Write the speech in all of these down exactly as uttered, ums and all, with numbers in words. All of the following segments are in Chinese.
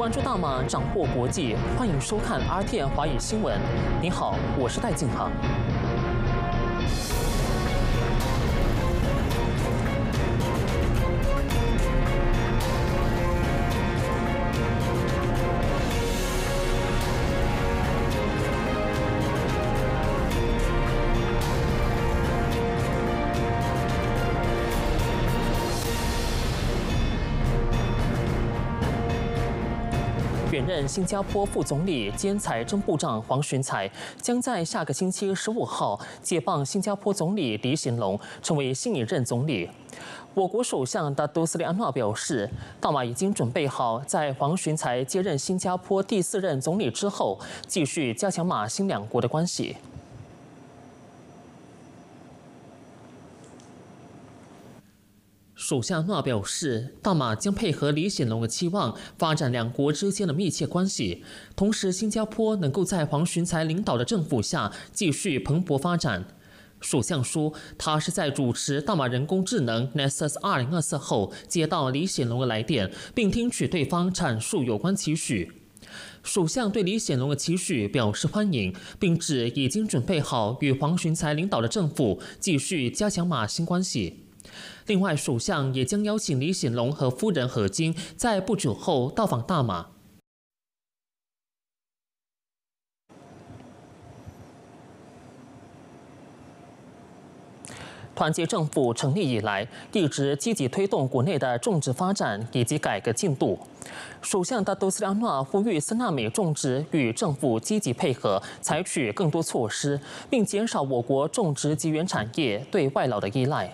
关注大马，掌握国际，欢迎收看 R T N 华语新闻。您好，我是戴静航。原任新加坡副总理兼财政部长黄循财将在下个星期十五号接棒新加坡总理李显龙，成为新一任总理。我国首相达都斯里安诺表示，大马已经准备好在黄循财接任新加坡第四任总理之后，继续加强马新两国的关系。首相诺表示，大马将配合李显龙的期望，发展两国之间的密切关系。同时，新加坡能够在黄循财领导的政府下继续蓬勃发展。首相说，他是在主持大马人工智能 Nexus 二零二四后，接到李显龙的来电，并听取对方阐述有关期许。首相对李显龙的期许表示欢迎，并指已经准备好与黄循财领导的政府继续加强马新关系。另外，首相也将邀请李显龙和夫人何晶在不久后到访大马。团结政府成立以来，一直积极推动国内的种植发展以及改革进度。首相达都斯里安诺呼吁森纳美种植与政府积极配合，采取更多措施，并减少我国种植及原产业对外劳的依赖。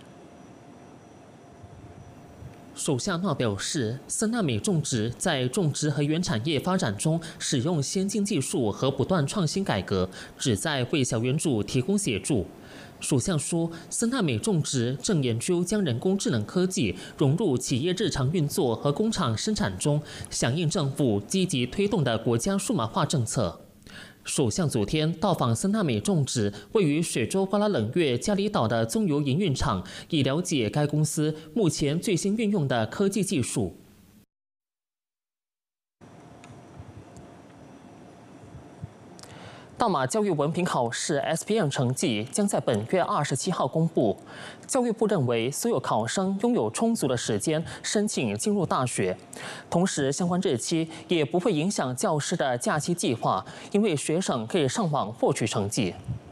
首相诺表示，森纳美种植在种植和原产业发展中使用先进技术和不断创新改革，旨在为小园主提供协助。首相说，森纳美种植正研究将人工智能科技融入企业日常运作和工厂生产中，响应政府积极推动的国家数码化政策。首相昨天到访森纳美种植位于雪州瓜拉冷月加里岛的棕油营运厂，以了解该公司目前最新运用的科技技术。大马教育文凭考试 S P M 成绩将在本月二十七号公布。教育部认为，所有考生拥有充足的时间申请进入大学，同时相关日期也不会影响教师的假期计划，因为学生可以上网获取成绩。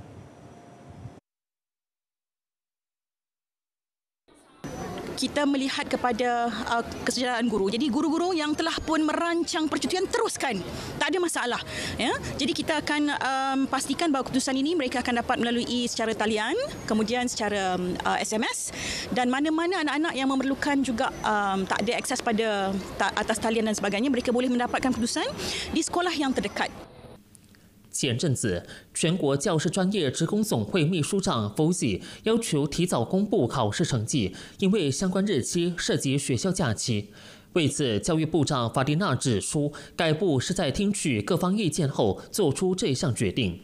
Kita melihat kepada uh, kesejahteraan guru. Jadi guru-guru yang telah pun merancang percutian teruskan, tak ada masalah. Ya, jadi kita akan um, pastikan bahawa keputusan ini mereka akan dapat melalui secara talian, kemudian secara uh, S M S, dan mana-mana anak-anak yang memerlukan juga um, tak ada akses pada tak, atas talian dan sebagainya, mereka boleh mendapatkan keputusan di sekolah yang terdekat. 前阵子，全国教师专业职工总会秘书长 Fauzi 要求提早公布考试成绩，因为相关日期涉及学校假期。为此，教育部长法蒂娜指出，该部是在听取各方意见后做出这项决定。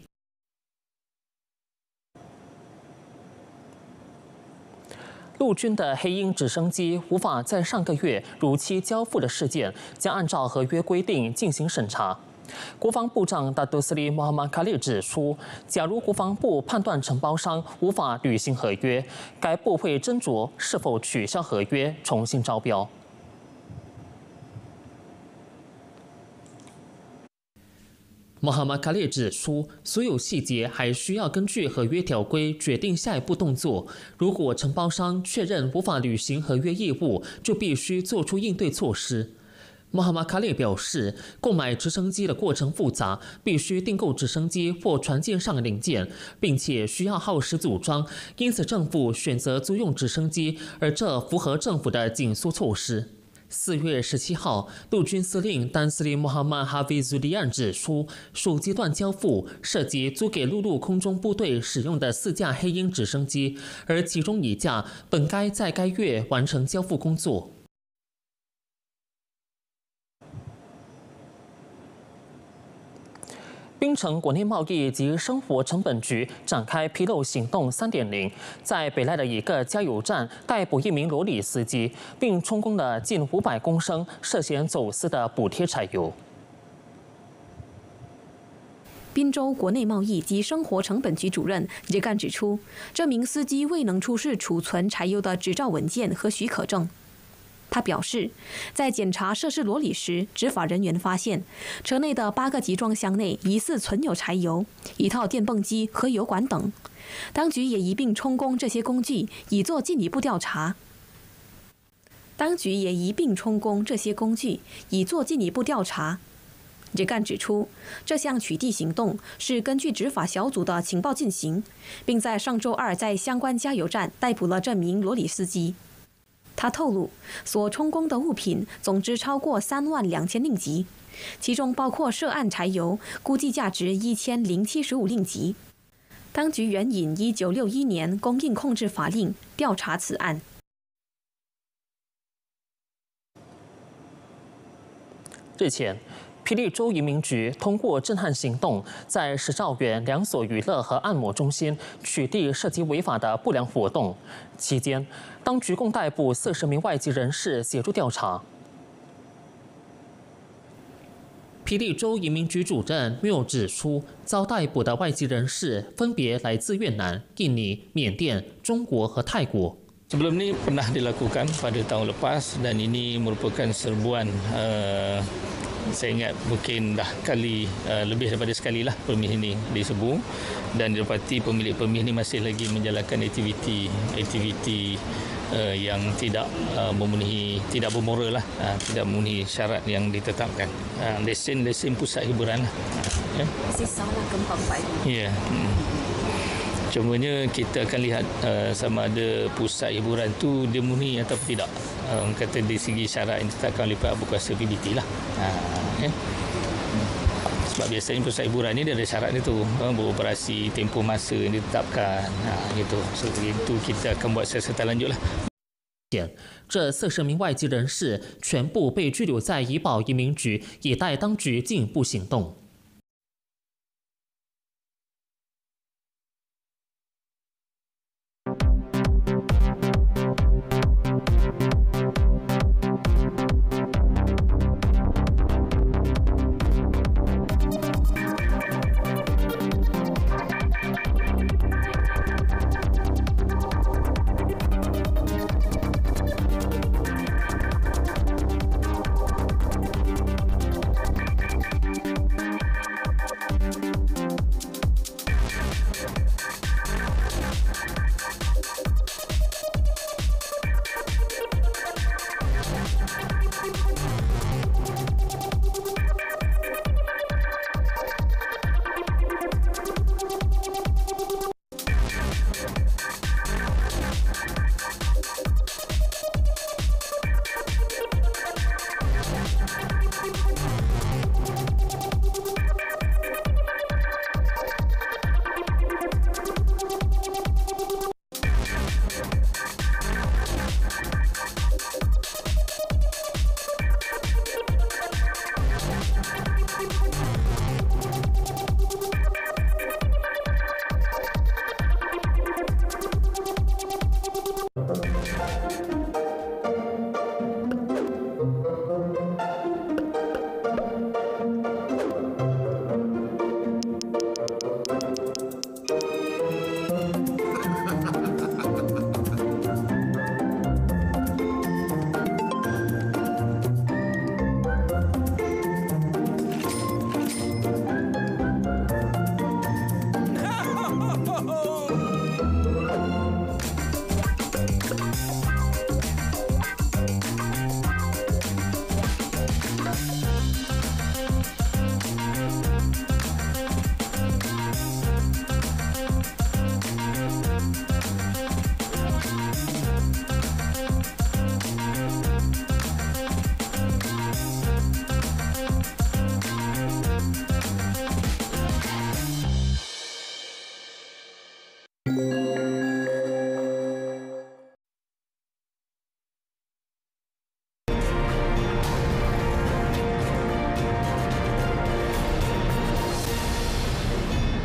陆军的黑鹰直升机无法在上个月如期交付的事件，将按照合约规定进行审查。 国防部长达都斯里穆罕默卡利指出，假如国防部判断承包商无法履行合约，该部会斟酌是否取消合约，重新招标。穆罕默卡利指出，所有细节还需要根据合约条规决定下一步动作。如果承包商确认无法履行合约义务，就必须做出应对措施。 穆罕默卡利表示，购买直升机的过程复杂，必须订购直升机或船舰上的零件，并且需要耗时组装，因此政府选择租用直升机，而这符合政府的紧缩措施。四月十七号，陆军司令丹斯里穆罕默哈菲祖利安指出，首阶段交付涉及租给陆路空中部队使用的四架黑鹰直升机，而其中一架本该在该月完成交付工作。 槟城国内贸易及生活成本局展开披露行动 三点零， 在北赖的一个加油站逮捕一名罗里司机，并充公了近五百公升涉嫌走私的补贴柴油。 滨州国内贸易及生活成本局主任叶干指出，这名司机未能出示储存柴油的执照文件和许可证。他表示，在检查涉事罗里时，执法人员发现车内的八个集装箱内疑似存有柴油、一套电泵机和油管等。当局也一并充公这些工具，以做进一步调查。当局也一并充公这些工具，以做进一步调查。叶干指出，这项取缔行动是根据执法小组的情报进行，并在上周二在相关加油站逮捕了这名罗里司机。他透露，所充公的物品总值超过三万两千令吉，其中包括涉案柴油，估计价值一千零七十五令吉。当局援引一九六一年供应控制法令调查此案。 日前，霹雳州移民局通过震撼行动，在石兆园两所娱乐和按摩中心取缔涉及违法的不良活动。期间，当局共逮捕四十名外籍人士协助调查。霹雳州移民局主任缪指出，遭逮捕的外籍人士分别来自越南、印尼、缅甸、中国和泰国。 Sebelum ini pernah dilakukan pada tahun lepas dan ini merupakan serbuan uh, saya ingat mungkin dah kali uh, lebih daripada sekali lah permis ini diserbu dan didapati pemilik permis ini masih lagi menjalankan aktiviti aktiviti uh, yang tidak uh, memenuhi tidak bermoral lah uh, tidak memenuhi syarat yang ditetapkan uh, lesen lesen pusat hiburan lah. Uh, Masih salah kembang pagi. Ya. Yeah. Hmm. Cumanya kita akan lihat uh, sama ada pusat hiburan tu dia memenuhi atau tidak. Uh, kata dari segi syarat yang ditetapkan oleh pihak berkuasa P B T lah. Uh, eh. Sebab biasanya pusat hiburan ni dia ada syarat dia tu, uh, beroperasi tempoh masa yang ditetapkan. Uh, gitu. So itu kita akan buat siasatan lanjut lah. 这四十名外籍人士全部被拘留在怡保移民局，以待当局进一步行动。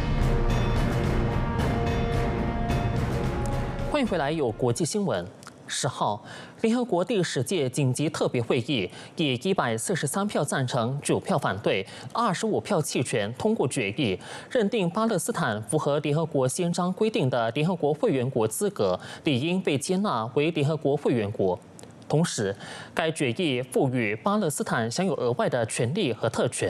欢迎回来，有国际新闻。 十号，联合国第十届紧急特别会议以一百四十三票赞成、九票反对、二十五票弃权通过决议，认定巴勒斯坦符合联合国宪章规定的联合国会员国资格，理应被接纳为联合国会员国。同时，该决议赋予巴勒斯坦享有额外的权利和特权。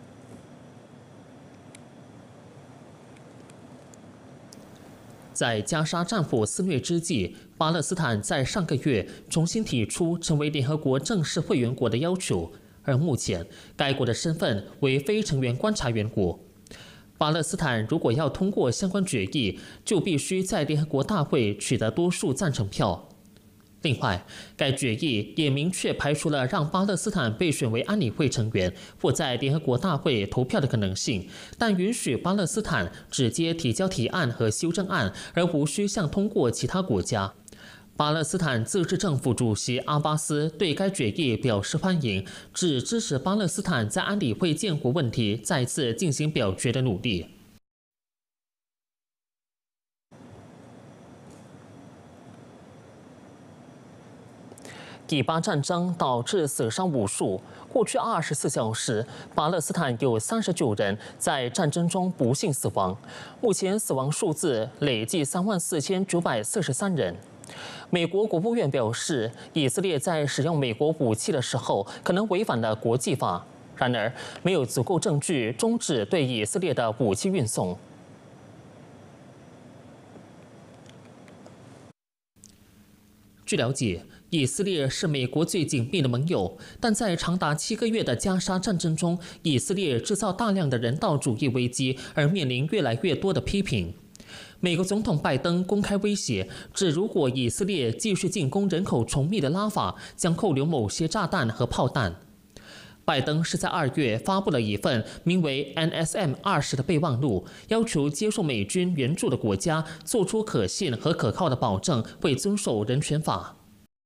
在加沙战火肆虐之际，巴勒斯坦在上个月重新提出成为联合国正式会员国的要求，而目前该国的身份为非成员观察员国。巴勒斯坦如果要通过相关决议，就必须在联合国大会取得多数赞成票。另外，该决议也明确排除了让巴勒斯坦被选为安理会成员或在联合国大会投票的可能性，但允许巴勒斯坦直接提交提案和修正案，而无需向通过其他国家。巴勒斯坦自治政府主席阿巴斯对该决议表示欢迎，只支持巴勒斯坦在安理会建国问题再次进行表决的努力。以巴战争导致死伤无数。过去二十四小时，巴勒斯坦有三十九人在战争中不幸死亡，目前死亡数字累计三万四千九百四十三人。美国国务院表示，以色列在使用美国武器的时候可能违反了国际法，然而没有足够证据终止对以色列的武器运送。据了解，以色列是美国最紧密的盟友，但在长达七个月的加沙战争中，以色列制造大量的人道主义危机，而面临越来越多的批评。美国总统拜登公开威胁，指如果以色列继续进攻人口稠密的拉法，将扣留某些炸弹和炮弹。拜登是在二月发布了一份名为 N S M 二十的备忘录，要求接受美军援助的国家做出可信和可靠的保证，会遵守人权法。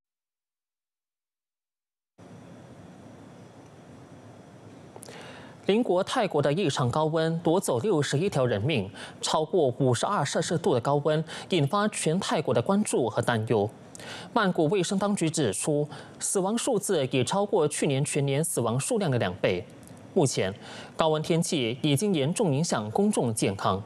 邻国泰国的一场高温夺走六十一条人命，超过五十二摄氏度的高温引发全泰国的关注和担忧。曼谷卫生当局指出，死亡数字已超过去年全年死亡数量的两倍。目前，高温天气已经严重影响公众健康。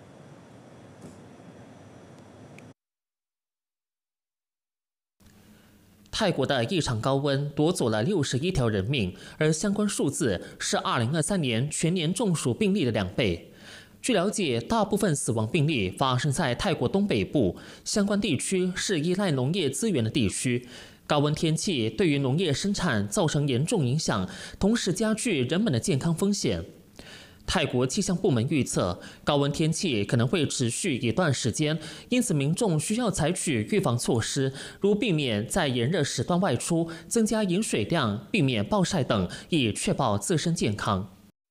泰国的一场高温夺走了六十一条人命，而相关数字是二零二三年全年中暑病例的两倍。据了解，大部分死亡病例发生在泰国东北部，相关地区是依赖农业资源的地区。高温天气对于农业生产造成严重影响，同时加剧人们的健康风险。泰国气象部门预测，高温天气可能会持续一段时间，因此民众需要采取预防措施，如避免在炎热时段外出、增加饮水量、避免暴晒等，以确保自身健康。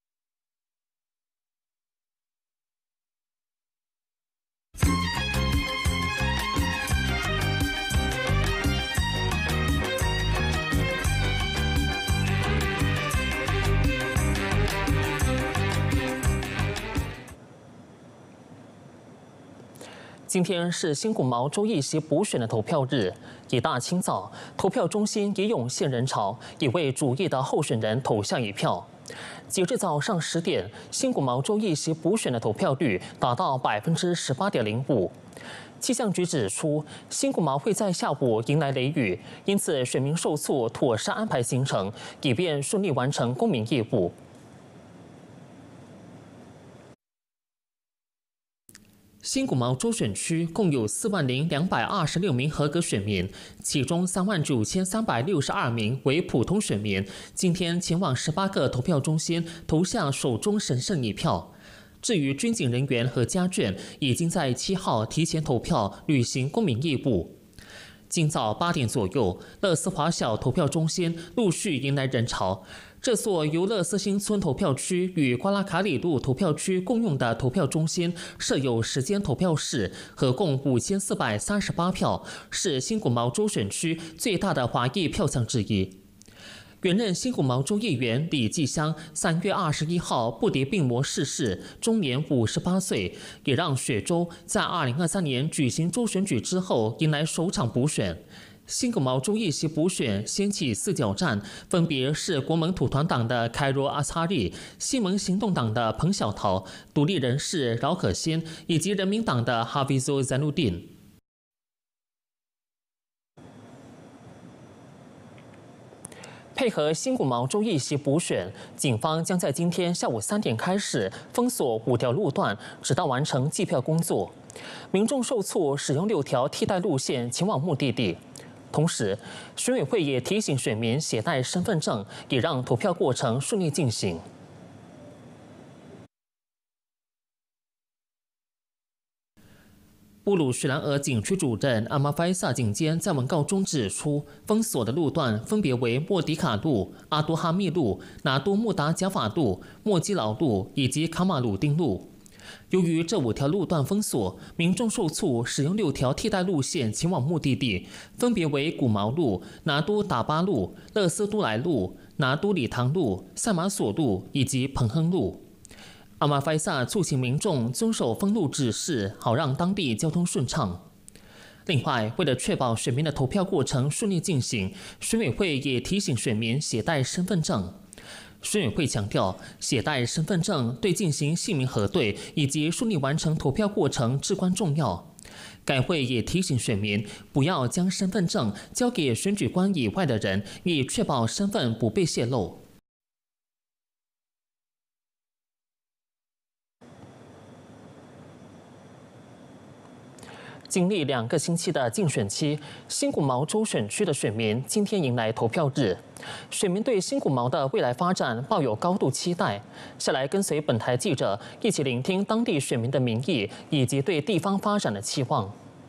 今天是新古毛州议席补选的投票日，一大清早，投票中心已涌现人潮，已为主意的候选人投下一票。截至早上十点，新古毛州议席补选的投票率达到百分之十八点零五。气象局指出，新古毛会在下午迎来雷雨，因此选民受促妥善安排行程，以便顺利完成公民义务。新古毛州选区共有四万零两百二十六名合格选民，其中三万九千三百六十二名为普通选民。今天前往十八个投票中心投下手中神圣一票。至于军警人员和家眷，已经在七号提前投票，履行公民义务。今早八点左右，乐斯华小投票中心陆续迎来人潮。这所由乐斯新村投票区与瓜拉卡里路投票区共用的投票中心设有十间投票室，合共五千四百三十八票，是新古毛州选区最大的华裔票仓之一。原任新古毛州议员李继香三月二十一号不敌病魔逝世，终年五十八岁，也让雪州在二零二三年举行州选举之后迎来首场补选。 新古毛州议席补选掀起四角战，分别是国盟土团党的凯罗阿萨利、西盟行动党的彭小桃、独立人士饶可先以及人民党的哈维佐赞努丁。配合新古毛州议席补选，警方将在今天下午三点开始封锁五条路段，直到完成计票工作。民众受促使用六条替代路线前往目的地。同时，选委会也提醒选民携带身份证，也让投票过程顺利进行。布鲁什兰尔警区主任阿马菲萨警监在文告中指出，封锁的路段分别为莫迪卡路、阿多哈密路、拿多穆达贾法路、莫基劳路以及卡马鲁丁路。由于这五条路段封锁，民众受促使用六条替代路线前往目的地，分别为古毛路、拿都打巴路、勒斯都莱路、拿都里唐路、赛马索路以及彭亨路。阿马菲萨促请民众遵守封路指示，好让当地交通顺畅。另外，为了确保选民的投票过程顺利进行，选委会也提醒选民携带身份证。选委会强调，携带身份证对进行姓名核对以及顺利完成投票过程至关重要。该会也提醒选民不要将身份证交给选举官以外的人，以确保身份不被泄露。经历两个星期的竞选期，新古毛州选区的选民今天迎来投票日。选民对新古毛的未来发展抱有高度期待。下来跟随本台记者一起聆听当地选民的民意以及对地方发展的期望。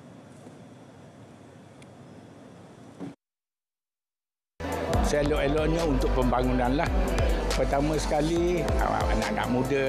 Seelok-eloknya untuk pembangunan lah. Pertama sekali anak-anak muda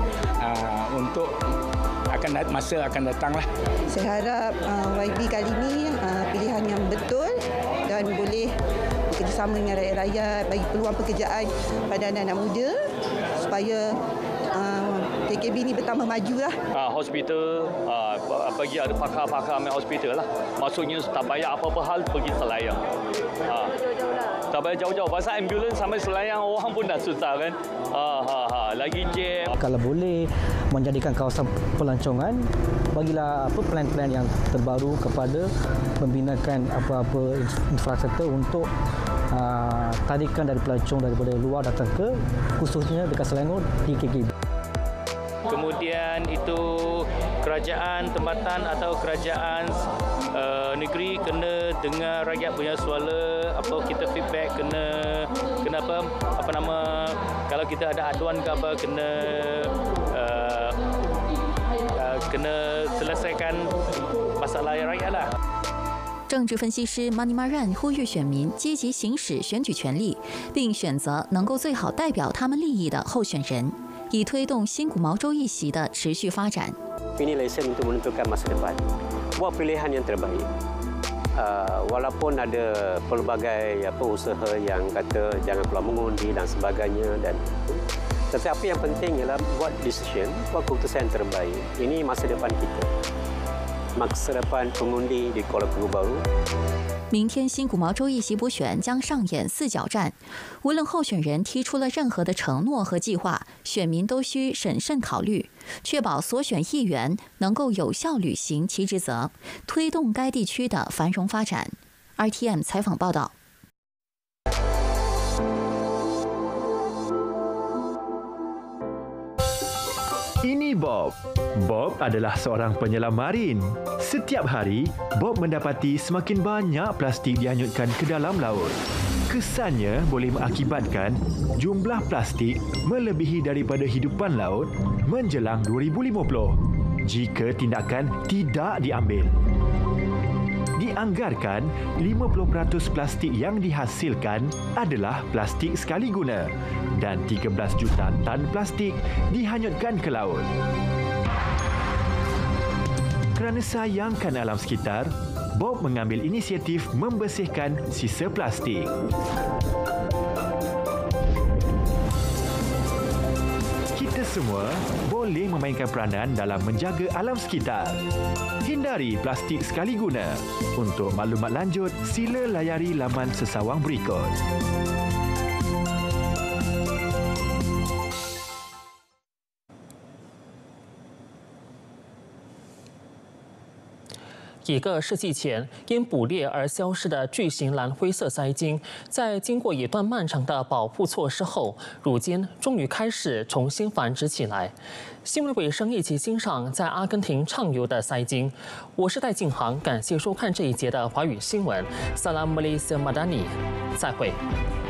untuk akan masa akan datang lah. Saya harap uh, Y B kali ini uh, pilihan yang betul dan boleh bekerjasama dengan rakyat-rakyat bagi peluang pekerjaan pada anak-anak muda supaya uh, K K B ini bertambah maju lah. Uh, hospital, uh, bagi ada pakar-pakar main hospital lah. Maksudnya tak payah apa-apa hal pergi Selayang. Uh, tak payah jauh-jauh. Pasal ambulans sampai Selayang orang pun dah susah kan. Ha, ha, ha. Lagi jam. Kalau boleh menjadikan kawasan pelancongan, bagilah apa plan-plan yang terbaru kepada membinakan apa-apa infrastruktur untuk uh, tarikan dari pelancong daripada luar datang ke khususnya dekat Selangor di K K B. Kemudian itu kerajaan tempatan atau kerajaan uh, negeri kena dengar rakyat punya suara, apa kita feedback kena kenapa apa nama kalau kita ada aduan ke apa kena uh, uh, kena selesaikan masalah rakyat lah. 政治分析师 Mani Maran 呼吁选民积极行使选举权利，并选择能够最好代表他们利益的候选人，以推动新古毛州议席的持续发展。 Ini lesen untuk menentukan masa depan. Buat pilihan yang terbaik. Uh, walaupun ada pelbagai apa usaha yang kata jangan keluar mengundi dan sebagainya dan tetapi yang penting ialah buat decision, buat keputusan yang terbaik. Ini masa depan kita. Masa depan pengundi di Kuala Lumpur Baru. 明天新古毛州议席补选将上演四角战，无论候选人提出了任何的承诺和计划，选民都需审慎考虑，确保所选议员能够有效履行其职责，推动该地区的繁荣发展。R T M 采访报道。 Ini Bob. Bob adalah seorang penyelam marin. Setiap hari, Bob mendapati semakin banyak plastik dihanyutkan ke dalam laut. Kesannya boleh mengakibatkan jumlah plastik melebihi daripada hidupan laut menjelang dua ribu lima puluh jika tindakan tidak diambil. Dianggarkan lima puluh peratus plastik yang dihasilkan adalah plastik sekali guna dan tiga belas juta tan plastik dihanyutkan ke laut. Kerana sayangkan alam sekitar, Bob mengambil inisiatif membersihkan sisa plastik. Kita semua boleh memainkan peranan dalam menjaga alam sekitar. Hindari plastik sekali guna. Untuk maklumat lanjut, sila layari laman sesawang berikut. 一个世纪前因捕猎而消失的巨型蓝灰色鳃鲸，在经过一段漫长的保护措施后，如今终于开始重新繁殖起来。新闻尾声一起欣赏在阿根廷畅游的鳃鲸。我是戴静航，感谢收看这一节的华语新闻。Salam Malaysia Madani，再会。